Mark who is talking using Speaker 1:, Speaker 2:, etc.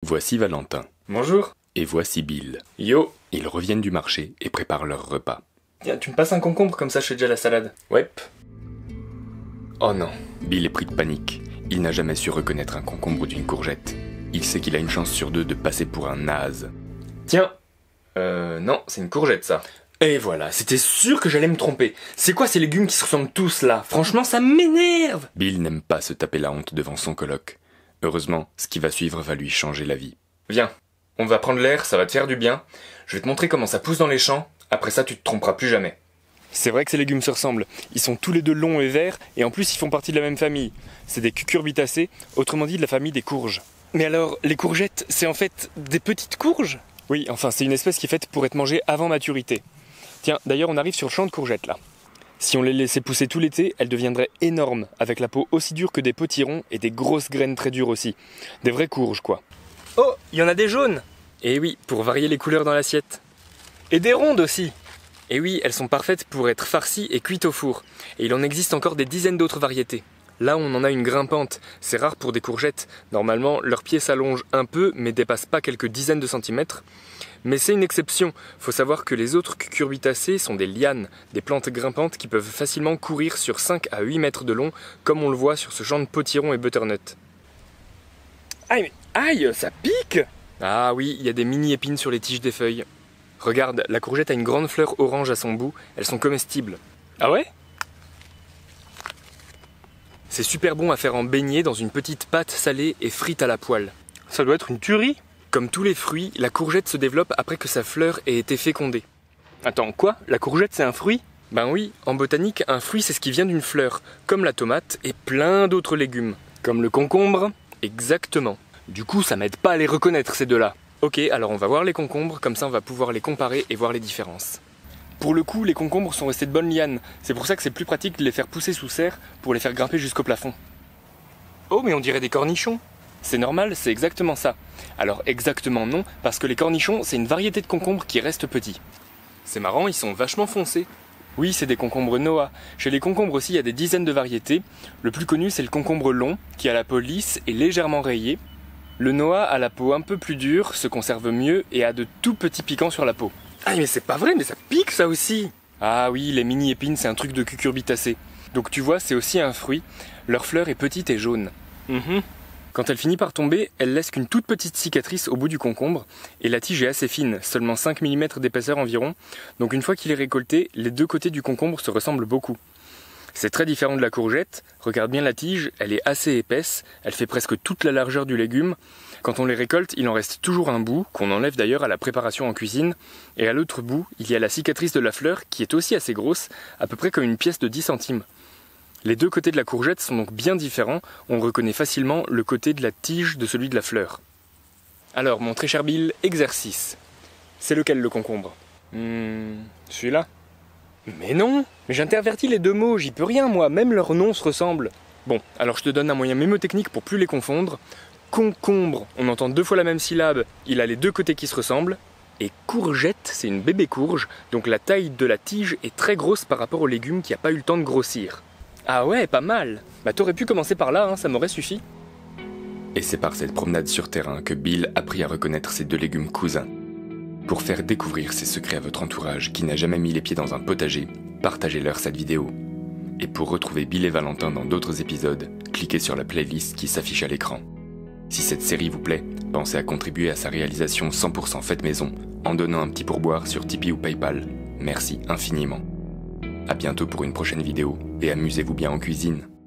Speaker 1: Voici Valentin.
Speaker 2: Bonjour.
Speaker 1: Et voici Bill.
Speaker 2: Yo.
Speaker 1: Ils reviennent du marché et préparent leur repas.
Speaker 2: Tiens, tu me passes un concombre, comme ça je fais déjà la salade. Ouais.
Speaker 1: Oh non. Bill est pris de panique. Il n'a jamais su reconnaître un concombre d'une courgette. Il sait qu'il a une chance sur deux de passer pour un naze.
Speaker 2: Tiens. Non, c'est une courgette ça. Et voilà, c'était sûr que j'allais me tromper. C'est quoi ces légumes qui se ressemblent tous là? Franchement, ça m'énerve.
Speaker 1: Bill n'aime pas se taper la honte devant son coloc. Heureusement, ce qui va suivre va lui changer la vie.
Speaker 2: Viens, on va prendre l'air, ça va te faire du bien. Je vais te montrer comment ça pousse dans les champs. Après ça, tu te tromperas plus jamais.
Speaker 3: C'est vrai que ces légumes se ressemblent. Ils sont tous les deux longs et verts, et en plus ils font partie de la même famille. C'est des cucurbitacées, autrement dit de la famille des courges. Mais alors, les courgettes, c'est en fait des petites courges? Oui, enfin c'est une espèce qui est faite pour être mangée avant maturité. Tiens, d'ailleurs on arrive sur le champ de courgettes là. Si on les laissait pousser tout l'été, elles deviendraient énormes, avec la peau aussi dure que des potirons et des grosses graines très dures aussi. Des vraies courges quoi.
Speaker 2: Oh, il y en a des jaunes.
Speaker 3: Et oui, pour varier les couleurs dans l'assiette.
Speaker 2: Et des rondes aussi.
Speaker 3: Et oui, elles sont parfaites pour être farcies et cuites au four. Et il en existe encore des dizaines d'autres variétés. Là, on en a une grimpante. C'est rare pour des courgettes. Normalement, leurs pieds s'allongent un peu, mais dépassent pas quelques dizaines de centimètres. Mais c'est une exception. Faut savoir que les autres cucurbitacées sont des lianes, des plantes grimpantes qui peuvent facilement courir sur 5 à 8 mètres de long, comme on le voit sur ce champ de potirons et butternut.
Speaker 2: Aïe, mais aïe, ça pique.
Speaker 3: Ah oui, il y a des mini-épines sur les tiges des feuilles. Regarde, la courgette a une grande fleur orange à son bout, elles sont comestibles.
Speaker 2: Ah ouais?
Speaker 3: C'est super bon à faire en beignet dans une petite pâte salée et frite à la poêle.
Speaker 2: Ça doit être une tuerie.
Speaker 3: Comme tous les fruits, la courgette se développe après que sa fleur ait été fécondée.
Speaker 2: Attends, quoi? La courgette c'est un fruit?
Speaker 3: Ben oui, en botanique, un fruit c'est ce qui vient d'une fleur, comme la tomate et plein d'autres légumes.
Speaker 2: Comme le concombre?
Speaker 3: Exactement.
Speaker 2: Du coup, ça m'aide pas à les reconnaître ces deux-là.
Speaker 3: Ok, alors on va voir les concombres, comme ça on va pouvoir les comparer et voir les différences. Pour le coup, les concombres sont restés de bonnes lianes, c'est pour ça que c'est plus pratique de les faire pousser sous serre pour les faire grimper jusqu'au plafond.
Speaker 2: Oh, mais on dirait des cornichons.
Speaker 3: C'est normal, c'est exactement ça. Alors exactement non, parce que les cornichons, c'est une variété de concombres qui reste petit. C'est marrant, ils sont vachement foncés. Oui, c'est des concombres Noah. Chez les concombres aussi, il y a des dizaines de variétés. Le plus connu, c'est le concombre long, qui a la peau lisse et légèrement rayée. Le Noah a la peau un peu plus dure, se conserve mieux et a de tout petits piquants sur la peau.
Speaker 2: Ah mais c'est pas vrai, mais ça pique ça aussi.
Speaker 3: Ah oui, les mini-épines, c'est un truc de cucurbitacées. Donc tu vois, c'est aussi un fruit. Leur fleur est petite et jaune. Quand elle finit par tomber, elle laisse qu'une toute petite cicatrice au bout du concombre, et la tige est assez fine, seulement 5 mm d'épaisseur environ, donc une fois qu'il est récolté, les deux côtés du concombre se ressemblent beaucoup. C'est très différent de la courgette, regarde bien la tige, elle est assez épaisse, elle fait presque toute la largeur du légume. Quand on les récolte, il en reste toujours un bout, qu'on enlève d'ailleurs à la préparation en cuisine, et à l'autre bout, il y a la cicatrice de la fleur qui est aussi assez grosse, à peu près comme une pièce de 10 centimes. Les deux côtés de la courgette sont donc bien différents, on reconnaît facilement le côté de la tige de celui de la fleur. Alors, mon très cher Bill, exercice. C'est lequel le concombre? Celui-là?
Speaker 2: Mais non, mais j'intervertis les deux mots, j'y peux rien moi, même leurs noms se ressemblent.
Speaker 3: Bon, alors je te donne un moyen mémotechnique pour plus les confondre. Concombre, on entend deux fois la même syllabe, il a les deux côtés qui se ressemblent. Et courgette, c'est une bébé courge, donc la taille de la tige est très grosse par rapport au légume qui n'a pas eu le temps de grossir.
Speaker 2: Ah ouais, pas mal.
Speaker 3: Bah t'aurais pu commencer par là, hein, ça m'aurait suffi.
Speaker 1: Et c'est par cette promenade sur terrain que Bill apprit à reconnaître ces deux légumes cousins. Pour faire découvrir ces secrets à votre entourage qui n'a jamais mis les pieds dans un potager, partagez-leur cette vidéo. Et pour retrouver Bill et Valentin dans d'autres épisodes, cliquez sur la playlist qui s'affiche à l'écran. Si cette série vous plaît, pensez à contribuer à sa réalisation 100% faite maison en donnant un petit pourboire sur Tipeee ou Paypal. Merci infiniment. À bientôt pour une prochaine vidéo et amusez-vous bien en cuisine.